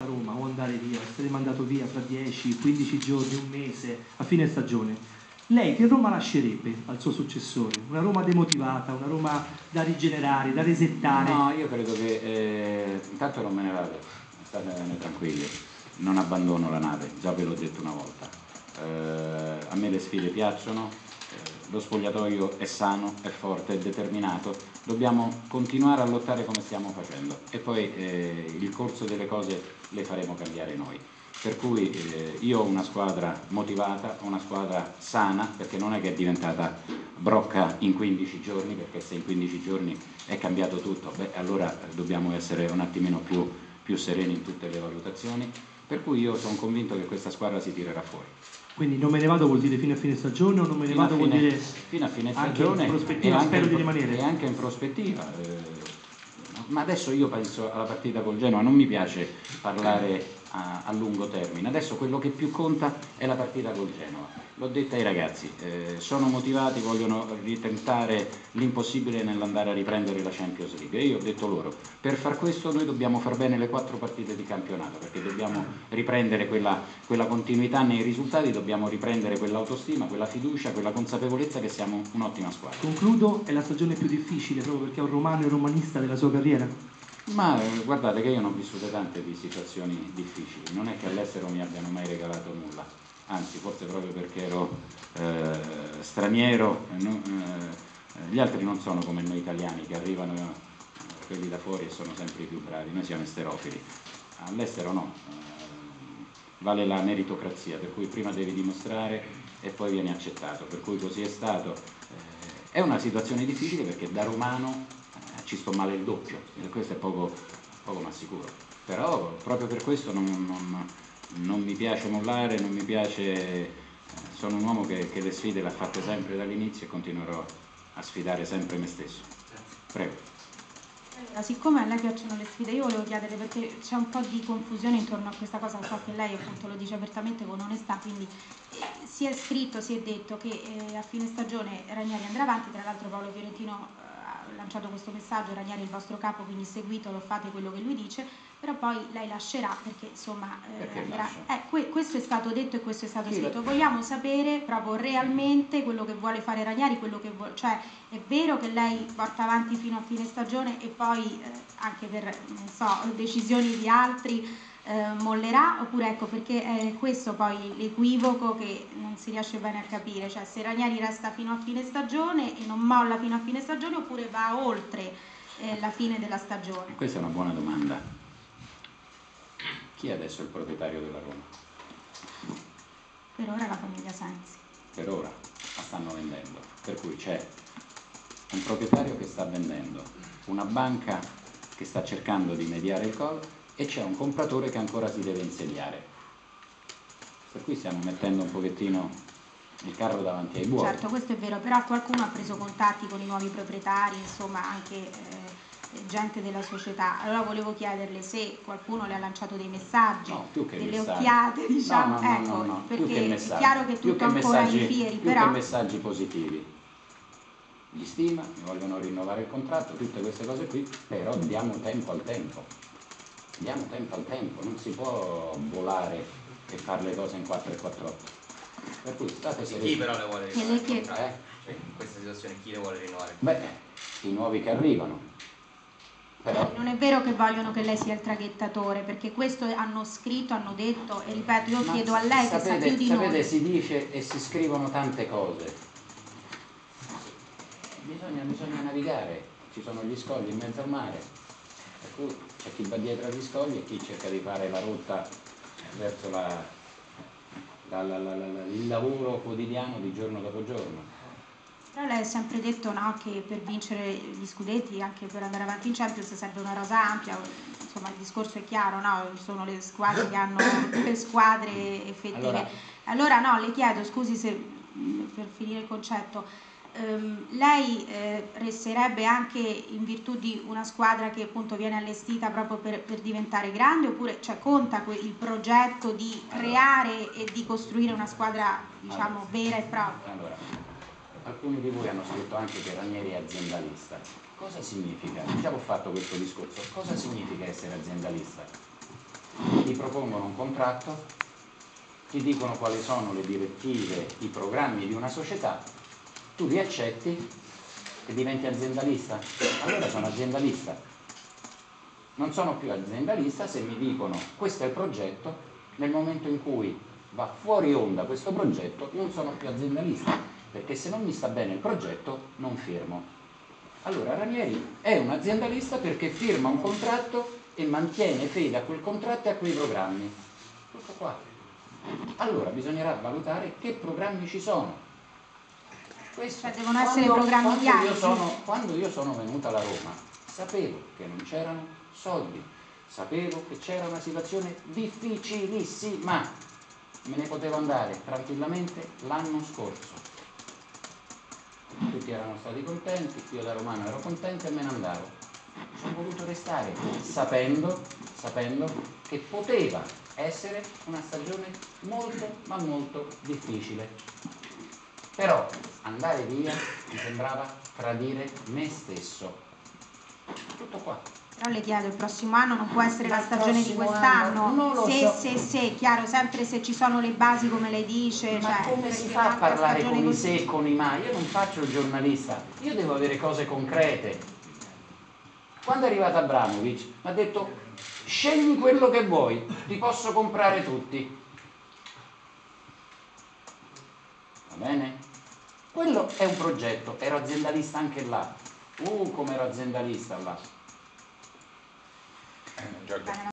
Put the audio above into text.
Roma o andare via, essere mandato via fra 10, 15 giorni, un mese, a fine stagione, lei che Roma lascerebbe al suo successore? Una Roma demotivata, una Roma da rigenerare, da resettare? No, io credo che intanto non me ne vado, statene tranquilli, non abbandono la nave, già ve l'ho detto una volta. A me le sfide piacciono, lo spogliatoio è sano, è forte, è determinato, dobbiamo continuare a lottare come stiamo facendo e poi il corso delle cose le faremo cambiare noi. Per cui io ho una squadra motivata, ho una squadra sana, perché non è che è diventata brocca in 15 giorni, perché se in 15 giorni è cambiato tutto, beh, allora dobbiamo essere un attimino più sereni in tutte le valutazioni, per cui io sono convinto che questa squadra si tirerà fuori. Quindi non me ne vado vuol dire fino a fine stagione o non me ne vado vuol dire fino a fine stagione anche in prospettiva, spero di rimanere? E anche in prospettiva. Ma adesso io penso alla partita col Genoa, non mi piace parlare a lungo termine, adesso quello che più conta è la partita col Genoa. L'ho detta ai ragazzi, sono motivati, vogliono ritentare l'impossibile nell'andare a riprendere la Champions League e io ho detto loro, per far questo noi dobbiamo far bene le 4 partite di campionato, perché dobbiamo riprendere quella continuità nei risultati, dobbiamo riprendere quell'autostima, quella fiducia, quella consapevolezza che siamo un'ottima squadra. Concludo, è la stagione più difficile proprio perché è un romano e romanista della sua carriera? Ma guardate che io non ho vissuto tante di situazioni difficili, non è che all'estero mi abbiano mai regalato nulla, anzi forse proprio perché ero straniero, gli altri non sono come noi italiani che arrivano quelli da fuori e sono sempre i più bravi, noi siamo esterofili, all'estero no, vale la meritocrazia, per cui prima devi dimostrare e poi vieni accettato, per cui così è stato. È una situazione difficile perché da romano ci sto male il doppio, e questo è poco ma sicuro, però proprio per questo non mi piace mollare, non mi piace, sono un uomo che le sfide le ha fatte sempre dall'inizio e continuerò a sfidare sempre me stesso. Prego. Allora, siccome a lei piacciono le sfide, io volevo chiedere, perché c'è un po' di confusione intorno a questa cosa, so che lei appunto lo dice apertamente con onestà, quindi si è scritto, si è detto che a fine stagione Ranieri andrà avanti, tra l'altro Paolo Fiorentino ha lanciato questo messaggio, Ranieri è il vostro capo, quindi seguitelo, fate quello che lui dice, però poi lei lascerà perché insomma andrà. Questo è stato detto e questo è stato scritto. Vogliamo sapere proprio realmente quello che vuole fare Ranieri, quello che vuole, cioè è vero che lei porta avanti fino a fine stagione e poi anche per non so, decisioni di altri mollerà, oppure ecco, perché è questo poi l'equivoco che non si riesce bene a capire, cioè se Ranieri resta fino a fine stagione e non molla fino a fine stagione oppure va oltre la fine della stagione. Questa è una buona domanda. Chi è adesso il proprietario della Roma? Per ora la famiglia Sensi. Per ora, la stanno vendendo, per cui c'è un proprietario che sta vendendo, una banca che sta cercando di mediare il call e c'è un compratore che ancora si deve insediare, per cui stiamo mettendo un pochettino il carro davanti ai buoi. Certo, questo è vero, però qualcuno ha preso contatti con i nuovi proprietari, insomma anche gente della società. Allora volevo chiederle se qualcuno le ha lanciato dei messaggi, delle occhiate, diciamo, no, perché è chiaro che tutto ancora in fieri, più però che messaggi positivi, li stima, mi vogliono rinnovare il contratto, tutte queste cose qui, però diamo tempo al tempo, non si può volare e fare le cose in 4 e 4. Per cui state sereni. Chi però le vuole rinnovare il contratto? Cioè, in questa situazione chi le vuole rinnovare? Beh, i nuovi che arrivano. Però non è vero che vogliono che lei sia il traghettatore, perché questo hanno scritto, hanno detto, e ripeto, io chiedo a lei che sa più di noi. Sapete, si dice e si scrivono tante cose. Bisogna navigare, ci sono gli scogli in mezzo al mare, per cui c'è chi va dietro agli scogli e chi cerca di fare la rotta verso il lavoro quotidiano di giorno dopo giorno. Però lei ha sempre detto che per vincere gli scudetti, anche per andare avanti in Champions, serve una rosa ampia, insomma il discorso è chiaro, no? Sono le squadre che hanno le squadre effettive. Allora no, le chiedo, scusi se per finire il concetto, lei resterebbe anche in virtù di una squadra che appunto viene allestita proprio per diventare grande, oppure conta il progetto di creare e di costruire una squadra diciamo vera e propria? Allora, alcuni di voi hanno scritto anche che Ranieri è aziendalista. Cosa significa? Già ho fatto questo discorso. Cosa significa essere aziendalista? ti propongono un contratto, ti dicono quali sono le direttive, i programmi di una società, tu li accetti e diventi aziendalista. Allora sono aziendalista. Non sono più aziendalista se mi dicono questo è il progetto, nel momento in cui va fuori onda questo progetto non sono più aziendalista, perché se non mi sta bene il progetto non firmo. Allora Ranieri è un aziendalista perché firma un contratto e mantiene fede a quel contratto e a quei programmi. Tutto qua. Allora bisognerà valutare che programmi ci sono. Questo, cioè devono essere programmi chiari. Quando io sono venuta alla Roma sapevo che non c'erano soldi, sapevo che c'era una situazione difficilissima, me ne potevo andare tranquillamente l'anno scorso. Tutti erano stati contenti, io da romano ero contento e me ne andavo. Sono voluto restare sapendo che poteva essere una stagione molto ma molto difficile. Però andare via mi sembrava tradire me stesso. Tutto qua. Però le chiedo, il prossimo anno non può essere la stagione di quest'anno? Se, chiaro, sempre se ci sono le basi come lei dice. Ma cioè, come si fa a parlare con i se e con i ma? Io non faccio il giornalista, io devo avere cose concrete. Quando è arrivato Abramovic mi ha detto scegli quello che vuoi, ti posso comprare tutti. Va bene? Quello è un progetto, ero aziendalista anche là. Come ero aziendalista là.